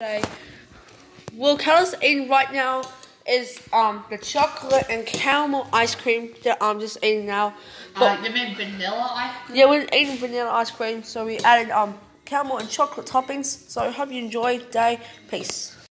today. Well, Kelly's eating right now is the chocolate and caramel ice cream that I'm just eating now. But you mean vanilla ice cream? Yeah, we're eating vanilla ice cream, so we added caramel and chocolate toppings. So I hope you enjoy the day. Peace.